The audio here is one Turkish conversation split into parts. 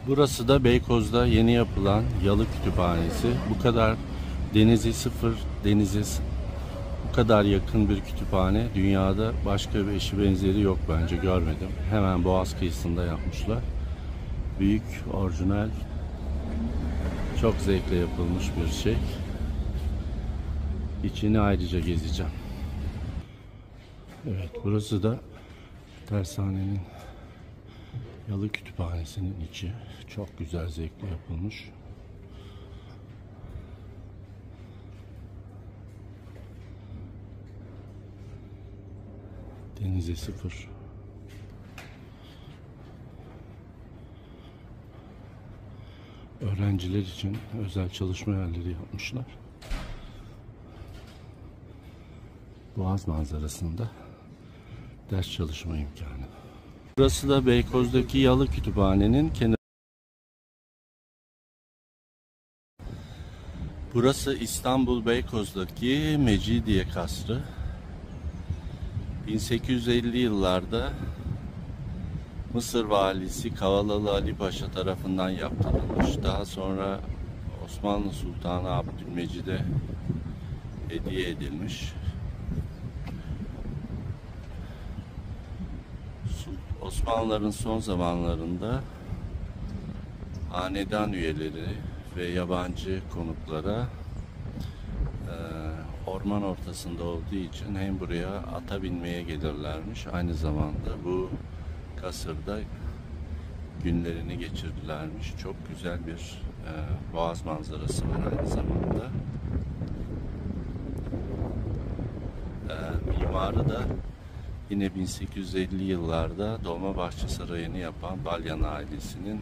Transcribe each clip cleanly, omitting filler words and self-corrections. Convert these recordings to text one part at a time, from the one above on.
Burası da Beykoz'da yeni yapılan Yalı Kütüphanesi. Bu kadar denizi sıfır, bu kadar yakın bir kütüphane dünyada başka bir eşi benzeri yok, bence görmedim. Hemen Boğaz kıyısında yapmışlar. Büyük, orijinal, çok zevkle yapılmış bir şey. İçini ayrıca gezeceğim. Evet, burası da tersanenin, Yalı Kütüphanesi'nin içi. Çok güzel, zevkle yapılmış. Denize sıfır. Öğrenciler için özel çalışma yerleri yapmışlar. Boğaz manzarasında ders çalışma imkanı. Burası da Beykoz'daki Yalı Kütüphane'nin kenarı. Burası İstanbul Beykoz'daki Mecidiye Kasrı. 1850 yıllarda Mısır valisi Kavalalı Ali Paşa tarafından yaptırılmış. Daha sonra Osmanlı Sultanı Abdülmecid'e hediye edilmiş. Osmanlıların son zamanlarında hanedan üyeleri ve yabancı konuklara orman ortasında olduğu için hem buraya ata binmeye gelirlermiş, aynı zamanda bu kasırda günlerini geçirdilermiş. Çok güzel bir boğaz manzarası var aynı zamanda. Mimarı da yine 1850 yıllarda Dolmabahçe Sarayı'nı yapan Balyan ailesinin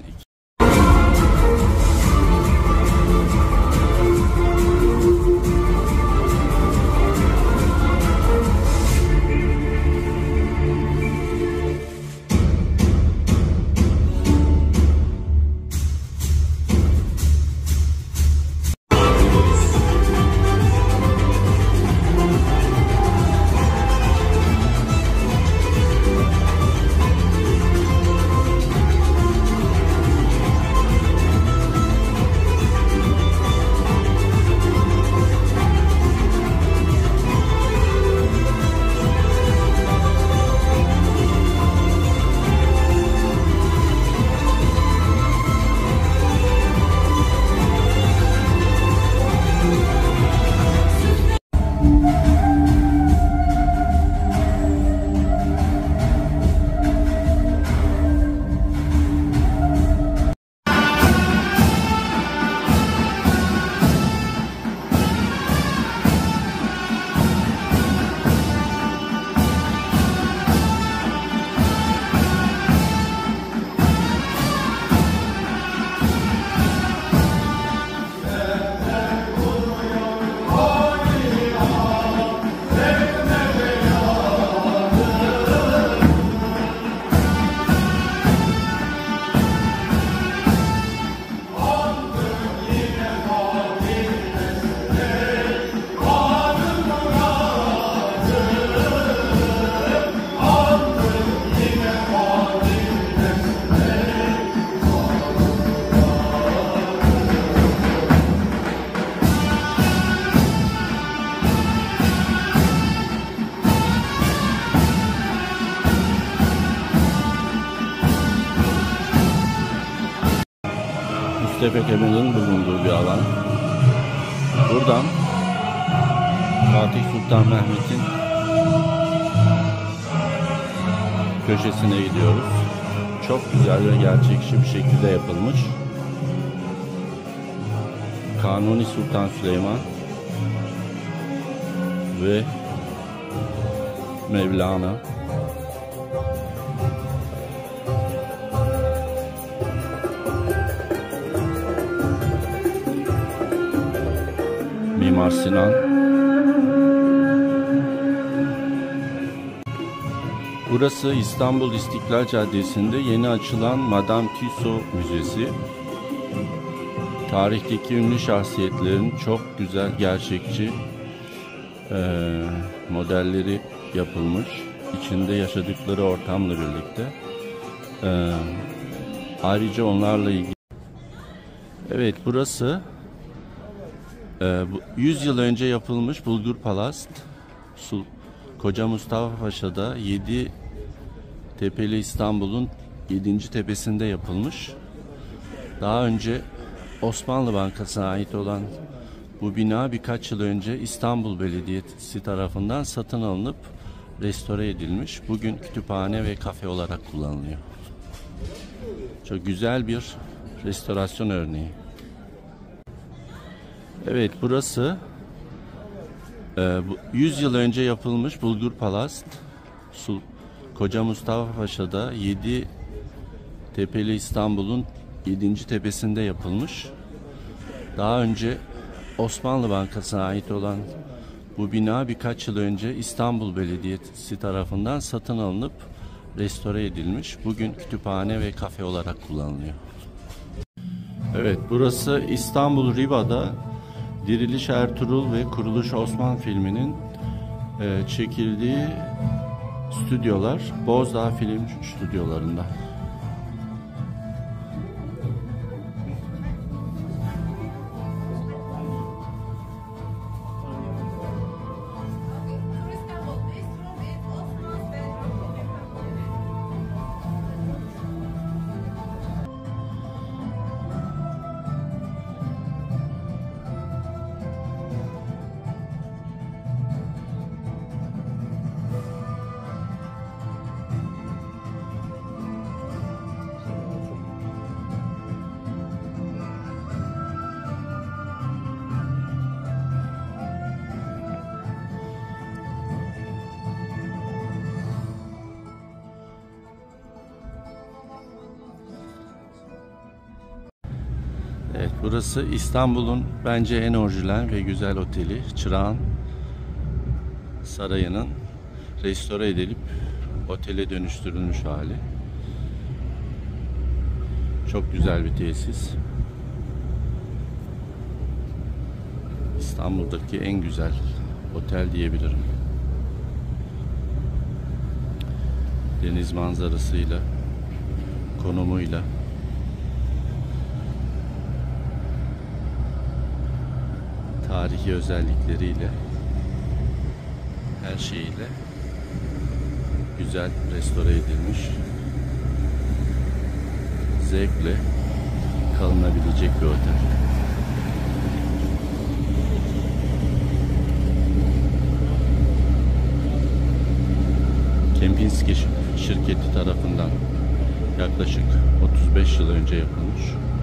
Müstefek Emin'in bulunduğu bir alan. Buradan Fatih Sultan Mehmet'in köşesine gidiyoruz. Çok güzel ve gerçekçi bir şekilde yapılmış. Kanuni Sultan Süleyman ve Mevlana. Mimar Sinan. Burası İstanbul İstiklal Caddesi'nde yeni açılan Madame Tussauds Müzesi. Tarihteki ünlü şahsiyetlerin çok güzel, gerçekçi modelleri yapılmış. İçinde yaşadıkları ortamla birlikte. Ayrıca onlarla ilgili Evet, burası 100 yıl önce yapılmış Bulgur Palast. Koca Mustafa Paşa'da 7 tepeli İstanbul'un 7. tepesinde yapılmış. Daha önce Osmanlı Bankası'na ait olan bu bina birkaç yıl önce İstanbul Belediyesi tarafından satın alınıp restore edilmiş. Bugün kütüphane ve kafe olarak kullanılıyor. Çok güzel bir restorasyon örneği. Evet, burası 100 yıl önce yapılmış Bulgur Palast. Koca Mustafa Paşa'da 7 tepeli İstanbul'un 7. tepesinde yapılmış. Daha önce Osmanlı Bankası'na ait olan bu bina birkaç yıl önce İstanbul Belediyesi tarafından satın alınıp restore edilmiş. Bugün kütüphane ve kafe olarak kullanılıyor. Evet, burası İstanbul Riva'da Diriliş Ertuğrul ve Kuruluş Osman filminin çekildiği stüdyolar, Bozdağ Film Stüdyolarında. Evet, burası İstanbul'un bence en orijinal ve güzel oteli. Çırağan Sarayı'nın restore edilip otele dönüştürülmüş hali. Çok güzel bir tesis. İstanbul'daki en güzel otel diyebilirim. Deniz manzarasıyla, konumuyla. Tarihi özellikleriyle, her şeyiyle güzel restore edilmiş, zevkle kalınabilecek bir otel. Kempinski şirketi tarafından yaklaşık 35 yıl önce yapılmış.